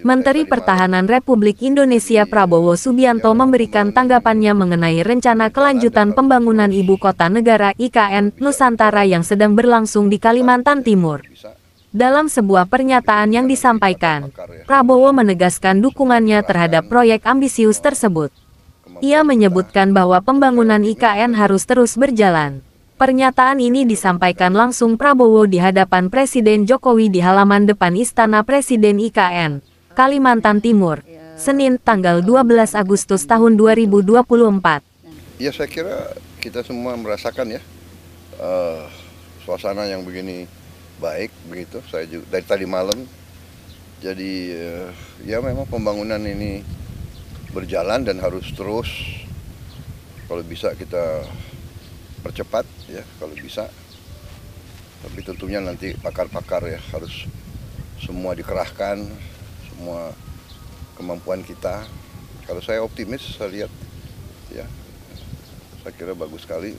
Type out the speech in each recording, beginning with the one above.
Menteri Pertahanan Republik Indonesia Prabowo Subianto memberikan tanggapannya mengenai rencana kelanjutan pembangunan Ibu Kota Negara (IKN) Nusantara yang sedang berlangsung di Kalimantan Timur. Dalam sebuah pernyataan yang disampaikan, Prabowo menegaskan dukungannya terhadap proyek ambisius tersebut. Ia menyebutkan bahwa pembangunan IKN harus terus berjalan. Pernyataan ini disampaikan langsung Prabowo di hadapan Presiden Jokowi di halaman depan Istana Presiden IKN, Kalimantan Timur, Senin tanggal 12 Agustus tahun 2024. Ya saya kira kita semua merasakan ya suasana yang begini baik begitu. Saya juga dari tadi malam. Jadi ya memang pembangunan ini berjalan dan harus terus. Kalau bisa kita percepat ya kalau bisa. Tapi tentunya nanti pakar-pakar ya harus semua dikerahkan. Semua kemampuan kita. Kalau saya optimis, saya lihat ya, saya kira bagus sekali.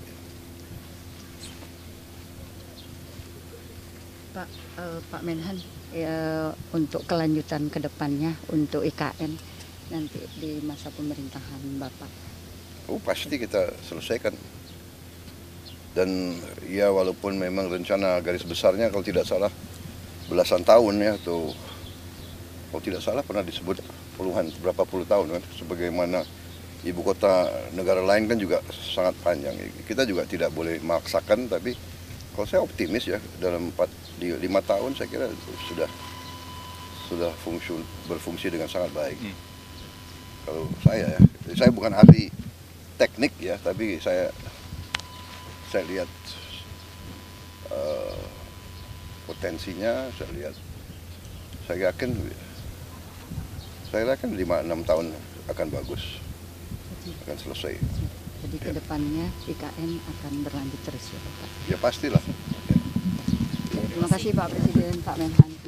Pak Menhan, ya, untuk kelanjutan ke depannya untuk IKN nanti di masa pemerintahan Bapak. Pasti kita selesaikan. Dan ya walaupun memang rencana garis besarnya kalau tidak salah belasan tahun ya atau kalau tidak salah pernah disebut berapa puluh tahun kan, sebagaimana ibu kota negara lain kan juga sangat panjang. Kita juga tidak boleh memaksakan, tapi kalau saya optimis ya dalam 5 tahun saya kira sudah berfungsi dengan sangat baik. Kalau saya bukan ahli teknik ya, tapi saya lihat potensinya, saya yakin 5-6 tahun akan bagus, akan selesai. Jadi ya. Kedepannya IKN akan berlanjut terus ya Pak? Ya pastilah. Terima kasih Pak Presiden, Pak Menhan.